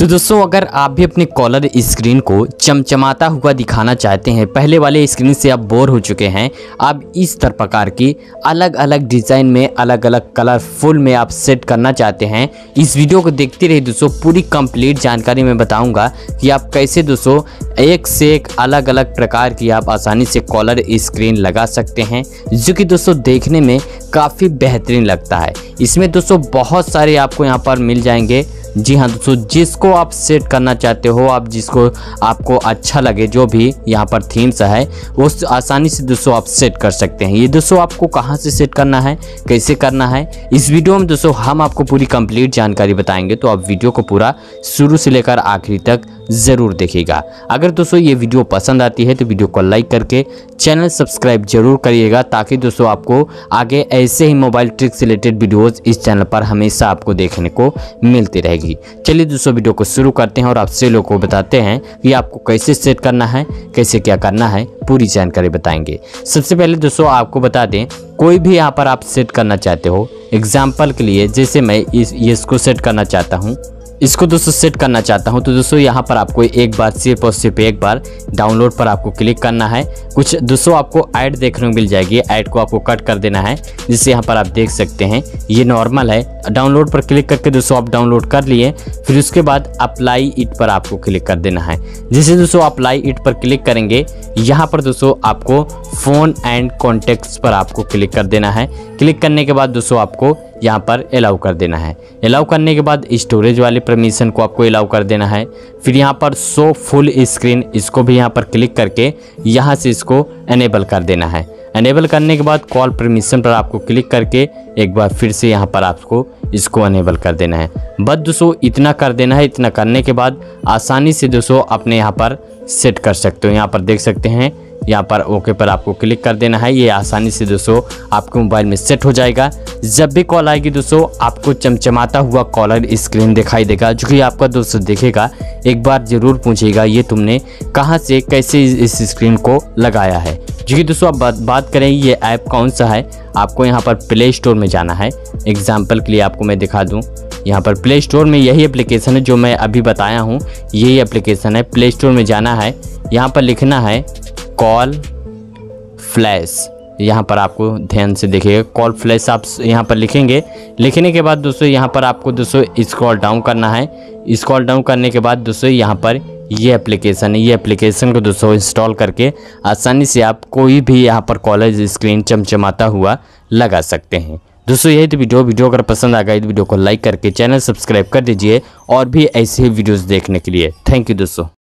तो दोस्तों अगर आप भी अपने कॉलर स्क्रीन को चमचमाता हुआ दिखाना चाहते हैं, पहले वाले स्क्रीन से आप बोर हो चुके हैं, आप इस तरह प्रकार की अलग अलग डिज़ाइन में अलग अलग कलरफुल में आप सेट करना चाहते हैं, इस वीडियो को देखते रहिए दोस्तों। पूरी कंप्लीट जानकारी मैं बताऊंगा कि आप कैसे दोस्तों एक से एक अलग अलग प्रकार की आप आसानी से कॉलर स्क्रीन लगा सकते हैं, जो कि दोस्तों देखने में काफ़ी बेहतरीन लगता है। इसमें दोस्तों बहुत सारे आपको यहाँ पर मिल जाएंगे। जी हाँ दोस्तों, जिसको आप सेट करना चाहते हो, आप जिसको आपको अच्छा लगे, जो भी यहाँ पर थीम्स है वो आसानी से दोस्तों आप सेट कर सकते हैं। ये दोस्तों आपको कहाँ से सेट करना है, कैसे करना है, इस वीडियो में दोस्तों हम आपको पूरी कंप्लीट जानकारी बताएंगे। तो आप वीडियो को पूरा शुरू से लेकर आखिरी तक ज़रूर देखिएगा। अगर दोस्तों ये वीडियो पसंद आती है तो वीडियो को लाइक करके चैनल सब्सक्राइब जरूर करिएगा, ताकि दोस्तों आपको आगे ऐसे ही मोबाइल ट्रिक से रिलेटेड वीडियोस इस चैनल पर हमेशा आपको देखने को मिलती रहेगी। चलिए दोस्तों वीडियो को शुरू करते हैं और आपसे लोगों को बताते हैं कि आपको कैसे सेट करना है, कैसे क्या करना है, पूरी जानकारी बताएंगे। सबसे पहले दोस्तों आपको बता दें, कोई भी यहाँ पर आप सेट करना चाहते हो, एग्जाम्पल के लिए जैसे मैं इसको सेट करना चाहता हूँ, इसको दोस्तों सेट करना चाहता हूं, तो दोस्तों यहाँ पर आपको एक बार सिर्फ और सिर्फ एक बार डाउनलोड पर आपको क्लिक करना है। कुछ दोस्तों आपको ऐड देखने को मिल जाएगी, ऐड को आपको कट कर देना है, जिससे यहाँ पर आप देख सकते हैं ये नॉर्मल है। डाउनलोड पर क्लिक करके दोस्तों आप डाउनलोड कर लिए, फिर उसके बाद अप्लाई इट पर आपको क्लिक कर देना है। जैसे दोस्तों अप्लाई इट पर क्लिक करेंगे, यहाँ पर दोस्तों आपको फ़ोन एंड कॉन्टेक्ट्स पर आपको क्लिक कर देना है। क्लिक करने के बाद दोस्तों आपको यहाँ पर अलाउ कर देना है। अलाउ करने के बाद स्टोरेज वाले परमिशन को आपको अलाउ कर देना है। फिर यहाँ पर शो फुल स्क्रीन, इसको भी यहाँ पर क्लिक करके यहाँ से इसको एनेबल कर देना है। एनेबल करने के बाद कॉल परमिशन पर आपको क्लिक करके एक बार फिर से यहाँ पर आपको इसको एनेबल कर देना है। बस दोस्तों इतना कर देना है। इतना करने के बाद आसानी से दोस्तों अपने यहाँ पर सेट कर सकते हो। यहाँ पर देख सकते हैं, यहाँ पर ओके पर आपको क्लिक कर देना है। ये आसानी से दोस्तों आपके मोबाइल में सेट हो जाएगा। जब भी कॉल आएगी दोस्तों आपको चमचमाता हुआ कॉलर स्क्रीन दिखाई देगा, जो कि आपका दोस्त देखेगा एक बार ज़रूर पूछेगा ये तुमने कहाँ से कैसे इस स्क्रीन को लगाया है। जो कि दोस्तों आप बात करें ये ऐप कौन सा है, आपको यहाँ पर प्ले स्टोर में जाना है। एग्जाम्पल के लिए आपको मैं दिखा दूँ, यहाँ पर प्ले स्टोर में यही एप्लीकेशन है जो मैं अभी बताया हूँ, यही एप्लीकेशन है। प्ले स्टोर में जाना है, यहाँ पर लिखना है कॉल फ्लैश। यहाँ पर आपको ध्यान से देखिएगा, कॉल फ्लैश आप यहाँ पर लिखेंगे। लिखने के बाद दोस्तों यहाँ पर आपको दोस्तों स्क्रॉल डाउन करना है। स्क्रॉल डाउन करने के बाद दोस्तों यहाँ पर ये एप्लीकेशन है, ये एप्लीकेशन को दोस्तों इंस्टॉल करके आसानी से आप कोई भी यहाँ पर कॉलर स्क्रीन चमचमाता हुआ लगा सकते हैं। दोस्तों यही तो वीडियो अगर पसंद आ गई तो वीडियो को लाइक करके चैनल सब्सक्राइब कर दीजिए, और भी ऐसे ही वीडियोस देखने के लिए। थैंक यू दोस्तों।